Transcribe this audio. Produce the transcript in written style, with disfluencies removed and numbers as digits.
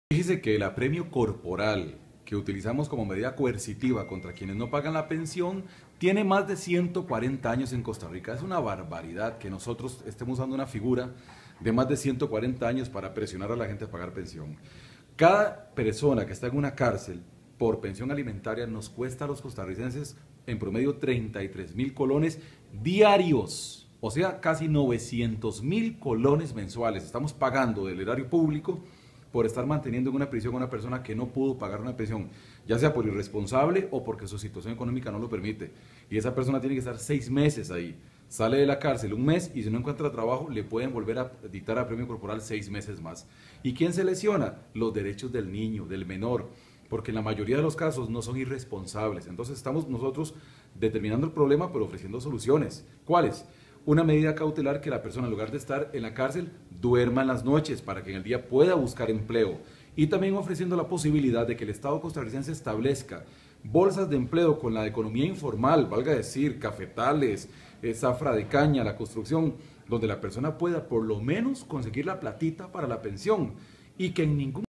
Fíjese que el apremio corporal que utilizamos como medida coercitiva contra quienes no pagan la pensión tiene más de 140 años en Costa Rica. Es una barbaridad que nosotros estemos usando una figura de más de 140 años para presionar a la gente a pagar pensión. Cada persona que está en una cárcel por pensión alimentaria nos cuesta a los costarricenses en promedio 33.000 colones diarios. O sea, casi 900.000 colones mensuales. Estamos pagando del erario público por estar manteniendo en una prisión a una persona que no pudo pagar una pensión, ya sea por irresponsable o porque su situación económica no lo permite. Y esa persona tiene que estar 6 meses ahí. Sale de la cárcel un mes y si no encuentra trabajo le pueden volver a dictar apremio corporal 6 meses más. ¿Y quién se lesiona? Los derechos del niño, del menor, porque en la mayoría de los casos no son irresponsables. Entonces estamos nosotros determinando el problema pero ofreciendo soluciones. ¿Cuáles? Una medida cautelar que la persona, en lugar de estar en la cárcel, duerma en las noches para que en el día pueda buscar empleo. Y también ofreciendo la posibilidad de que el Estado costarricense establezca bolsas de empleo con la economía informal, valga decir, cafetales, zafra de caña, la construcción, donde la persona pueda por lo menos conseguir la platita para la pensión y que en ningún